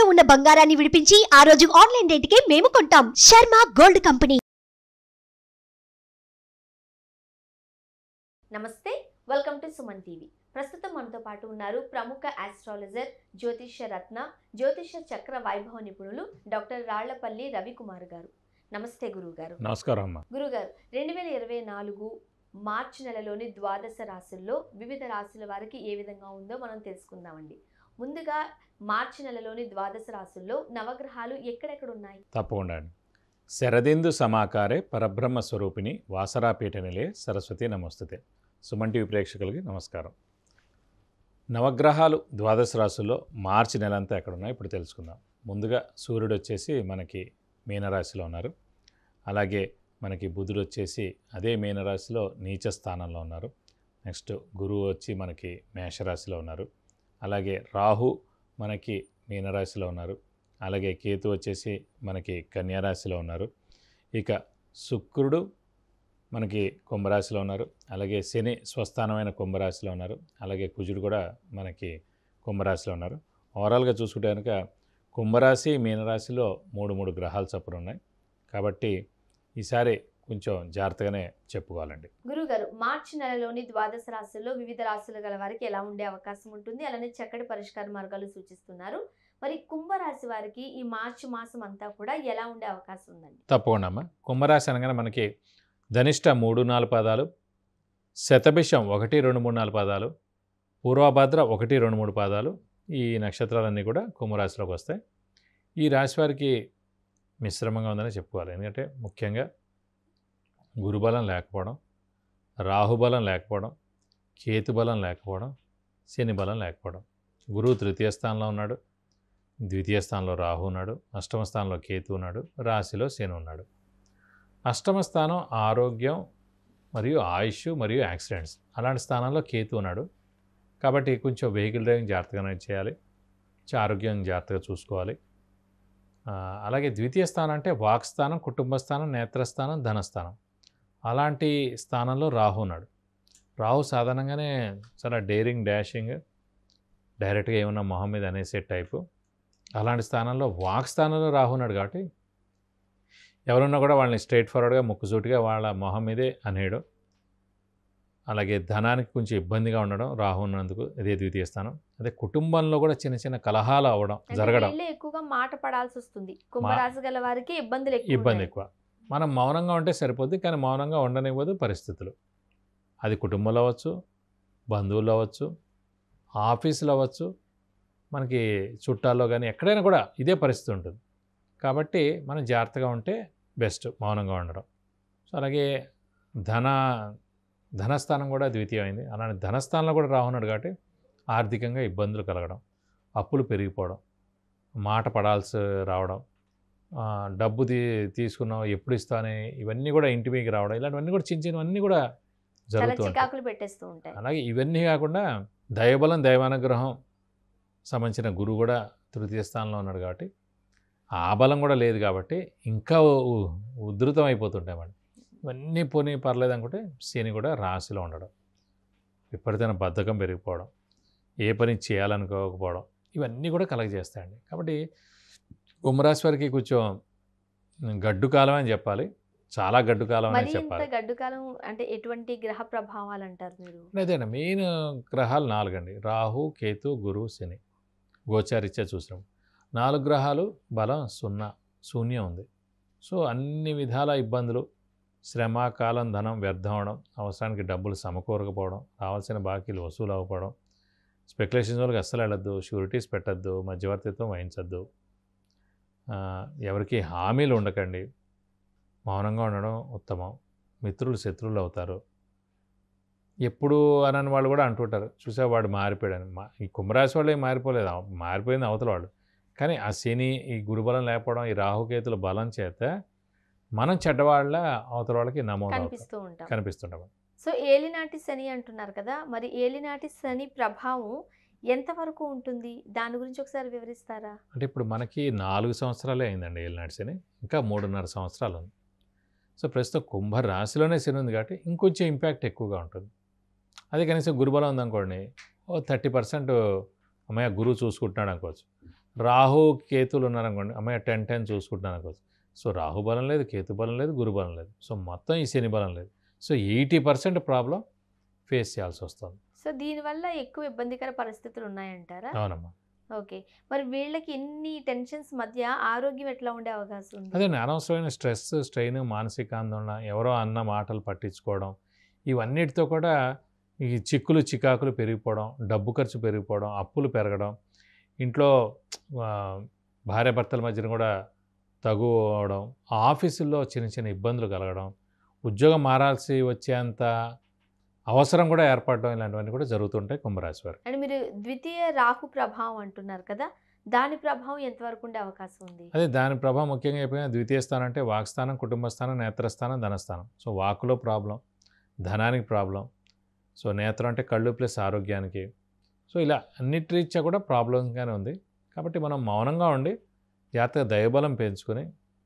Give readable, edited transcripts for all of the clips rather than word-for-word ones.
తాకట్టులో ఉన్న బంగారాన్ని విడిపించి ఆ రోజు ఆన్లైన్ రేటుకే మేము కొంటాం. Sharma gold company. నమస్తే, వెల్కమ్ టు సుమన్ టీవీ. ప్రస్తుతం మనతో పాటు ఉన్నారు ప్రముఖ ఆస్ట్రాలజర్, జ్యోతిష్య రత్న, జ్యోతిష్య చక్ర వైభవ నిపుణులు డాక్టర్ రాళ్లపల్లి రవికుమార్ గారు. నమస్తే గురువు గారు. నమస్కారం అమ్మా. గురుగారు, 2024 మార్చి నెలలోని ద్వాదశ రాశుల్లో వివిధ రాశుల వారికి ఏ విధంగా ఉందో మనం తెలుసుకుందామండి. ముందుగా మార్చి నెలలోని ద్వాదశ రాశుల్లో నవగ్రహాలు ఎక్కడెక్కడ ఉన్నాయి? తప్పకుండా అండి. శరదిందు సమాకారే పరబ్రహ్మ స్వరూపిణి వాసరాపీఠ నిలే సరస్వతి నమస్తుతే. సుమన్ టీవీ ప్రేక్షకులకి నమస్కారం. నవగ్రహాలు ద్వాదశ రాశుల్లో మార్చి నెల అంతా ఎక్కడ ఉన్నాయో ఇప్పుడు తెలుసుకుందాం. ముందుగా సూర్యుడు వచ్చేసి మనకి మీనరాశిలో ఉన్నారు. అలాగే మనకి బుధుడు వచ్చేసి అదే మీనరాశిలో నీచ స్థానంలో ఉన్నారు. నెక్స్ట్ గురువు వచ్చి మనకి మేషరాశిలో ఉన్నారు. అలాగే రాహు మనకి మీనరాశిలో ఉన్నారు. అలాగే కేతు వచ్చేసి మనకి కన్యారాశిలో ఉన్నారు. ఇక శుక్రుడు మనకి కుంభరాశిలో ఉన్నారు. అలాగే శని స్వస్థానమైన కుంభరాశిలో ఉన్నారు. అలాగే కుజుడు కూడా మనకి కుంభరాశిలో ఉన్నారు. ఓవరాల్గా చూసుకుంటే కనుక కుంభరాశి మీనరాశిలో మూడు గ్రహాలు చొప్పున ఉన్నాయి. కాబట్టి ఈసారి కొంచెం జాగ్రత్తగానే చెప్పుకోవాలండి. గురుగారు, మార్చి నెలలోని ద్వాదశ రాశుల్లో వివిధ రాశులు గల వారికి ఎలా ఉండే అవకాశం ఉంటుంది, అలానే చక్కటి పరిష్కార మార్గాలు సూచిస్తున్నారు. మరి కుంభరాశి వారికి ఈ మార్చి మాసం అంతా కూడా ఎలా ఉండే అవకాశం ఉందండి? తప్పకుండా అమ్మ. కుంభరాశి అనగానే మనకి ధనిష్ట 3-4 పాదాలు, శతభిషం 1-2-3-4 పాదాలు, పూర్వభద్ర 1-2-3 పాదాలు, ఈ నక్షత్రాలన్నీ కూడా కుంభరాశిలోకి వస్తాయి. ఈ రాశి వారికి మిశ్రమంగా ఉందని చెప్పుకోవాలి. ఎందుకంటే ముఖ్యంగా గురుబలం లేకపోవడం, రాహుబలం లేకపోవడం, కేతుబలం లేకపోవడం, శని బలం లేకపోవడం. గురువు తృతీయ స్థానంలో ఉన్నాడు, ద్వితీయ స్థానంలో రాహు ఉన్నాడు, అష్టమ స్థానంలో కేతు ఉన్నాడు, రాశిలో శని ఉన్నాడు. అష్టమ స్థానం ఆరోగ్యం మరియు ఆయుష్ మరియు యాక్సిడెంట్స్, అలాంటి స్థానంలో కేతు ఉన్నాడు. కాబట్టి కొంచెం వెహికల్ డ్రైవింగ్ జాగ్రత్తగానే చేయాలి, ఆరోగ్యం జాగ్రత్తగా చూసుకోవాలి. అలాగే ద్వితీయ స్థానం అంటే వాక్ స్థానం, కుటుంబ స్థానం, నేత్రస్థానం, ధనస్థానం, అలాంటి స్థానంలో రాహు ఉన్నాడు. రాహు సాధారణంగానే చాలా డేరింగ్, డాషింగ్, డైరెక్ట్గా ఏమన్నా మొహం మీద అనేసే టైపు. అలాంటి స్థానంలో వాక్ స్థానంలో రాహు ఉన్నాడు. కాబట్టి ఎవరున్నా కూడా వాళ్ళని స్ట్రైట్ ఫార్వర్డ్గా ముక్కుసూటిగా వాళ్ళ మొహం మీదే అనేయడం. అలాగే ధనానికి కొంచెం ఇబ్బందిగా ఉండడం రాహు ఉన్నందుకు, ఇదే ద్వితీయ స్థానం. అదే కుటుంబంలో కూడా చిన్న చిన్న కలహాలు అవ్వడం, జరగడం. ఎక్కువగా మాట పడాల్సి వస్తుంది. కుంభరాశి గల వారికి ఇబ్బంది ఎక్కువ. మనం మౌనంగా ఉంటే సరిపోద్ది, కానీ మౌనంగా ఉండనివ్వదు పరిస్థితులు. అది కుటుంబంలో అవ్వచ్చు, బంధువుల్లో అవ్వచ్చు, ఆఫీసులో అవ్వచ్చు, మనకి చుట్టాల్లో కానీ ఎక్కడైనా కూడా ఇదే పరిస్థితి ఉంటుంది. కాబట్టి మనం జాగ్రత్తగా ఉంటే బెస్ట్, మౌనంగా ఉండడం. సో అలాగే ధనస్థానం కూడా ద్వితీయమైంది. అలానే ధనస్థానంలో కూడా రాహున్నాడు. కాబట్టి ఆర్థికంగా ఇబ్బందులు కలగడం, అప్పులు పెరిగిపోవడం, మాట పడాల్సి రావడం, డబ్బు తీసుకున్నావు ఎప్పుడు ఇస్తానే, ఇవన్నీ కూడా ఇంటి మీదకి రావడం, ఇలాంటివన్నీ కూడా చిన్న చిన్నవన్నీ కూడా జరుగుతూ ఉంటాయి. అలాగే ఇవన్నీ కాకుండా దైవబలం, దైవానుగ్రహం సంబంధించిన గురువు కూడా తృతీయ స్థానంలో ఉన్నాడు. కాబట్టి ఆ బలం కూడా లేదు. కాబట్టి ఇంకా ఉధృతం అయిపోతుంటాయి మనం. ఇవన్నీ పోనీ పర్లేదు అనుకుంటే శని కూడా రాశిలో ఉండడం, విపరీతమైన బద్ధకం పెరిగిపోవడం, ఏ పని చేయాలనుకోకపోవడం, ఇవన్నీ కూడా కలగజేస్తాయండి. కాబట్టి కుంభరాశి వారికి కొంచెం గడ్డు కాలం అని చెప్పాలి, చాలా గడ్డు కాలం అని చెప్పాలి. గడ్డు కాలం అంటే ఎటువంటి గ్రహ ప్రభావాలు అంటారు మీరు? అదేనా, మెయిన్ గ్రహాలు 4 అండి. రాహు, కేతు, గురు, శని. గోచారిత్యా చూసాం 4 గ్రహాలు బలం శూన్యం ఉంది. సో అన్ని విధాల ఇబ్బందులు, శ్రమ, కాలం, ధనం వ్యర్థం అవడం, అవసరానికి డబ్బులు సమకూరకపోవడం, రావాల్సిన బాకీలు వసూలు అవ్వకపోవడం, స్పెక్యులేషన్స్ వాళ్ళకి అస్సలు వెళ్ళొద్దు, షూరిటీస్ పెట్టద్దు, మధ్యవర్తిత్వం వహించద్దు, ఎవరికి హామీలు ఉండకండి, మౌనంగా ఉండడం ఉత్తమం. మిత్రులు శత్రువులు అవుతారు. ఎప్పుడు అనని వాళ్ళు కూడా అంటుంటారు, చూసా వాడు మారిపోయాడని. ఈ కుంభరాశి వాళ్ళు ఏం మారిపోలేదు, మారిపోయింది అవతల వాళ్ళు. కానీ ఆ శని, ఈ గురుబలం లేకపోవడం, ఈ రాహుకేతుల బలం చేత మనం చెడ్డవాళ్ళ అవతల వాళ్ళకి కనిపిస్తుంటాం. సో ఏలినాటి శని అంటున్నారు కదా, మరి ఏలినాటి శని ప్రభావం ఎంతవరకు ఉంటుంది, దాని గురించి ఒకసారి వివరిస్తారా? అంటే ఇప్పుడు మనకి 4 సంవత్సరాలే అయిందండి ఏలినాటి శని, ఇంకా 3.5 సంవత్సరాలు ఉంది. సో ప్రస్తుతం కుంభరాశిలోనే శని ఉంది కాబట్టి ఇంకొంచెం ఇంపాక్ట్ ఎక్కువగా ఉంటుంది. అదే కనీసం గురుబలం ఉందనుకోండి, 30% అమ్మాయి గురువు చూసుకుంటున్నాడు అనుకోవచ్చు. రాహు కేతులు ఉన్నారనుకోండి, అమ్మాయి 10 చూసుకుంటున్నాను అనుకోవచ్చు. సో రాహు బలం లేదు, కేతు బలం లేదు, గురు బలం లేదు. సో మొత్తం ఈ శని బలం లేదు. సో 80% ప్రాబ్లం ఫేస్ చేయాల్సి వస్తుంది. సో దీనివల్ల ఎక్కువ ఇబ్బందికర పరిస్థితులు ఉన్నాయంటారా? అవునమ్మా. ఓకే. మరి వీళ్ళకి ఎన్ని టెన్షన్స్ మధ్య ఆరోగ్యం ఎట్లా ఉండే అవకాశం ఉంది? అదే అనవసరమైన స్ట్రెస్, స్ట్రెయిన్, మానసిక ఆందోళన, ఎవరో అన్న మాటలు పట్టించుకోవడం, ఇవన్నిటితో కూడా ఈ చిక్కులు చికాకులు పెరిగిపోవడం, డబ్బు ఖర్చు పెరిగిపోవడం, అప్పులు పెరగడం, ఇంట్లో భార్యాభర్తల మధ్యన కూడా తగు అవడం, ఆఫీసుల్లో చిన్న చిన్న ఇబ్బందులు కలగడం, ఉద్యోగం మారాల్సి వచ్చేంత అవసరం కూడా ఏర్పడడం, ఇలాంటివన్నీ కూడా జరుగుతుంటాయి కుంభరాశి వారికి. అండ్ మీరు ద్వితీయ రాహు ప్రభావం అంటున్నారు కదా, దాని ప్రభావం ఎంతవరకు ఉండే అవకాశం ఉంది? అదే దాని ప్రభావం ముఖ్యంగా అయిపోయిన ద్వితీయ స్థానం అంటే వాక్స్థానం, కుటుంబ స్థానం, నేత్రస్థానం, ధనస్థానం. సో వాకులో ప్రాబ్లం, ధనానికి ప్రాబ్లం. సో నేత్రం అంటే కళ్ళు ప్లస్ ఆరోగ్యానికి. సో ఇలా అన్నిటి రీత్యా కూడా ప్రాబ్లంగానే ఉంది. కాబట్టి మనం మౌనంగా ఉండి జాగ్రత్తగా దైవబలం పెంచుకొని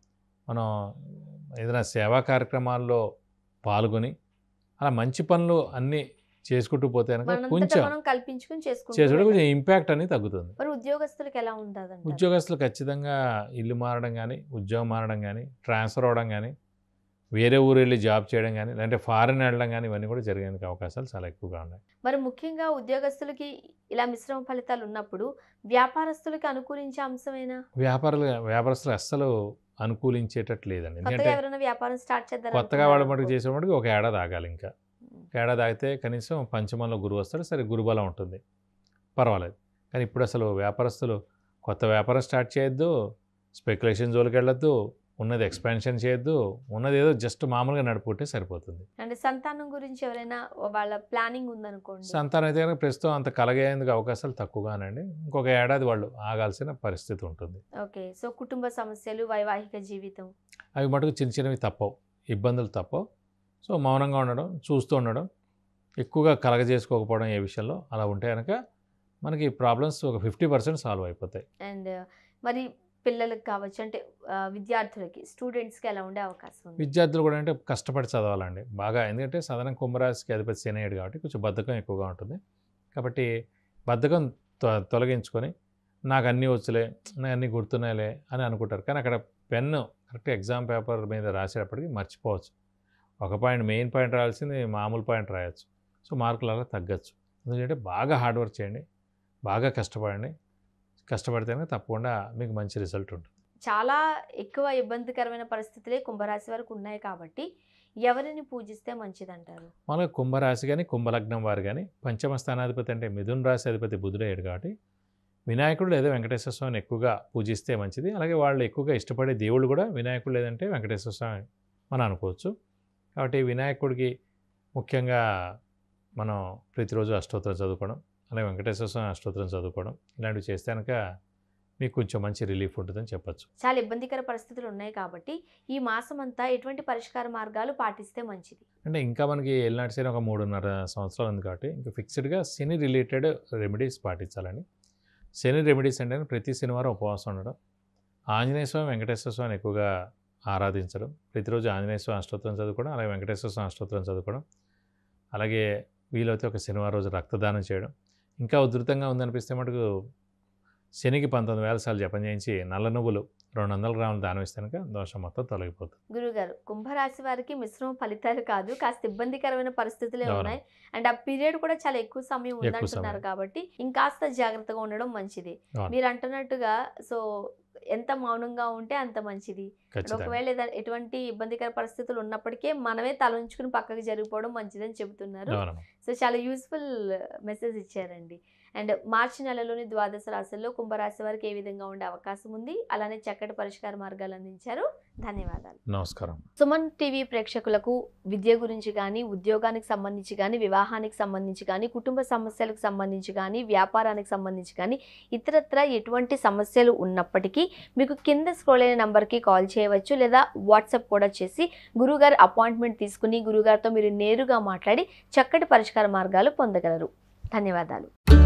మనం ఏదైనా సేవా కార్యక్రమాల్లో పాల్గొని అలా మంచి పనులు అన్నీ చేసుకుంటూ పోతే కనుక కొంచెం కల్పించుకుని చేసుకుంటే కొంచెం ఇంపాక్ట్ అనేది తగ్గుతుంది. మరి ఉద్యోగస్తులకు ఎలా ఉంటుంది? ఉద్యోగస్తులు ఖచ్చితంగా ఇల్లు మారడం కానీ, ఉద్యోగం మారడం కానీ, ట్రాన్స్ఫర్ అవ్వడం కానీ, వేరే ఊరు వెళ్ళి జాబ్ చేయడం కానీ, లేదంటే ఫారెన్ వెళ్ళడం కానీ, ఇవన్నీ కూడా జరిగేందుకు అవకాశాలు చాలా ఎక్కువగా ఉన్నాయి. మరి ముఖ్యంగా ఉద్యోగస్తులకి ఇలా మిశ్రమ ఫలితాలు ఉన్నప్పుడు వ్యాపారస్తులకి అనుకూలించే అంశమేనా? వ్యాపారస్తులు అస్సలు అనుకూలించేటట్టు లేదండి. ఎందుకంటే ఎవరైనా వ్యాపారం స్టార్ట్ చేద్దాం కొత్తగా వాళ్ళ మటుకు చేసేవాడికి ఒక ఏడాది ఆగాలి. ఇంకా ఏడాది ఆగితే కనీసం పంచమంలో గురువు వస్తాడు, సరే గురుబలం ఉంటుంది, పర్వాలేదు. కానీ ఇప్పుడు అసలు వ్యాపారస్తులు కొత్త వ్యాపారం స్టార్ట్ చేయొద్దు, స్పెక్యులేషన్ జోలికి వెళ్ళొద్దు, ఉన్నది ఎక్స్పాన్షన్ చేయొద్దు, ఉన్నది ఏదో జస్ట్ మామూలుగా నడుపుకుంటే సరిపోతుంది. అంటే సంతానం గురించి ఎవరైనా వాళ్ళ ప్లానింగ్ ఉందనుకోండి, సంతానం అయితే కనుక ప్రస్తుతం అంత కలగేందుకు అవకాశాలు తక్కువగానండి. ఇంకొక ఏడాది వాళ్ళు ఆగాల్సిన పరిస్థితి ఉంటుంది. ఓకే. సో కుటుంబ సమస్యలు, వైవాహిక జీవితం, అవి మటుకు చిన్న చిన్నవి తప్పవు, ఇబ్బందులు తప్పవు. సో మౌనంగా ఉండడం, చూస్తూ ఉండడం, ఎక్కువగా కలగజేసుకోకపోవడం ఏ విషయంలో అలా ఉంటే కనుక మనకి ప్రాబ్లమ్స్ ఒక 50% సాల్వ్ అయిపోతాయి. అండ్ మరి పిల్లలకు కావచ్చు, అంటే విద్యార్థులకి, స్టూడెంట్స్కి ఎలా ఉండే అవకాశం ఉంది? విద్యార్థులు కూడా అంటే కష్టపడి చదవాలండి బాగా. ఎందుకంటే సాధారణ కుంభరాశికి అధిపతి శనియుడు కాబట్టి కొంచెం బద్ధకం ఎక్కువగా ఉంటుంది. కాబట్టి బద్ధకం తొలగించుకొని నాకు అన్నీ వచ్చులే, నాకు అన్నీ గుర్తున్నాయిలే అని అనుకుంటారు. కానీ అక్కడ పెన్ను కరెక్ట్ ఎగ్జామ్ పేపర్ మీద రాసేటప్పటికి మర్చిపోవచ్చు. ఒక పాయింట్ మెయిన్ పాయింట్ రాయాల్సింది మామూలు పాయింట్ రాయొచ్చు. సో మార్కులు అలా తగ్గచ్చు. ఎందుకంటే బాగా హార్డ్ వర్క్ చేయండి, బాగా కష్టపడండి. కష్టపడితేనే తప్పకుండా మీకు మంచి రిజల్ట్ ఉంటుంది. చాలా ఎక్కువ ఇబ్బందికరమైన పరిస్థితులే కుంభరాశి వరకు ఉన్నాయి కాబట్టి ఎవరిని పూజిస్తే మంచిదంటారు? మనకు కుంభరాశి కానీ, కుంభలగ్నం వారు కానీ, పంచమ స్థానాధిపతి అంటే మిథున రాశి అధిపతి బుధుడయ్యాడు కాబట్టి వినాయకుడు లేదా వెంకటేశ్వర స్వామిని ఎక్కువగా పూజిస్తే మంచిది. అలాగే వాళ్ళు ఎక్కువగా ఇష్టపడే దేవుళ్ళు కూడా వినాయకుడు లేదంటే వెంకటేశ్వర స్వామి మనం అనుకోవచ్చు. కాబట్టి వినాయకుడికి ముఖ్యంగా మనం ప్రతిరోజు అష్టోత్తరం చదువుకోవడం, అలాగే వెంకటేశ్వర స్వామి అష్టోత్తరం చదువుకోవడం, ఇలాంటివి చేస్తే కనుక మీకు కొంచెం మంచి రిలీఫ్ ఉంటుందని చెప్పచ్చు. చాలా ఇబ్బందికర పరిస్థితులు ఉన్నాయి కాబట్టి ఈ మాసం అంతా ఎటువంటి పరిష్కార మార్గాలు పాటిస్తే మంచిది? అంటే ఇంకా మనకి ఏలినాటి శని ఒక 3.5 సంవత్సరాలు ఉంది కాబట్టి ఇంకా ఫిక్స్డ్గా శని రిలేటెడ్ రెమెడీస్ పాటించాలని. శని రెమెడీస్ అంటే ప్రతి శనివారం ఉపవాసం ఉండడం, ఆంజనేయ స్వామి, వెంకటేశ్వర స్వామిని ఎక్కువగా ఆరాధించడం, ప్రతిరోజు ఆంజనేయ స్వామి అష్టోత్తరం చదువుకోవడం, అలాగే వెంకటేశ్వర స్వామి అష్టోత్తరం చదువుకోవడం, అలాగే వీలైతే ఒక శనివారం రోజు రక్తదానం చేయడం. ఇంకా ఉధృతంగా ఉందనిపిస్తే మటుకు శనికి 19,000 సార్లు జపం చేయించి నల్ల నువ్వులు 200 గ్రాములు దానం ఇస్తే కనుక దోషం మొత్తం తొలగిపోతుంది. గురుగారు, కుంభరాశి వారికి మిశ్రమ ఫలితాలు కాదు, కాస్త ఇబ్బందికరమైన పరిస్థితులే ఉన్నాయి. అండ్ ఆ పీరియడ్ కూడా చాలా ఎక్కువ సమయం ఉందంటున్నారు కాబట్టి ఇంకాస్త జాగ్రత్తగా ఉండడం మంచిది. మీరు అంటున్నట్టుగా సో ఎంత మౌనంగా ఉంటే అంత మంచిది. ఒకవేళ ఎటువంటి ఇబ్బందికర పరిస్థితులు ఉన్నప్పటికీ మనమే తలంచుకుని పక్కకి జరిగిపోవడం మంచిదని చెబుతున్నారు. సో చాలా యూస్ఫుల్ మెసేజ్ ఇచ్చారండి. అండ్ మార్చి నెలలోని ద్వాదశ రాశుల్లో కుంభరాశి వారికి ఏ విధంగా ఉండే అవకాశం ఉంది, అలానే చక్కటి పరిష్కార మార్గాలు అందించారు. ధన్యవాదాలు. నమస్కారం. సుమన్ టీవీ ప్రేక్షకులకు విద్య గురించి కానీ, ఉద్యోగానికి సంబంధించి కానీ, వివాహానికి సంబంధించి కానీ, కుటుంబ సమస్యలకు సంబంధించి కానీ, వ్యాపారానికి సంబంధించి కానీ, ఇతరత్ర ఎటువంటి సమస్యలు ఉన్నప్పటికీ మీకు కింద స్క్రోల్ అయిన నంబర్కి కాల్ చేయవచ్చు, లేదా వాట్సాప్ కూడా చేసి గురుగారు అపాయింట్మెంట్ తీసుకుని గురుగారితో మీరు నేరుగా మాట్లాడి చక్కటి పరిష్కార మార్గాలు పొందగలరు. ధన్యవాదాలు.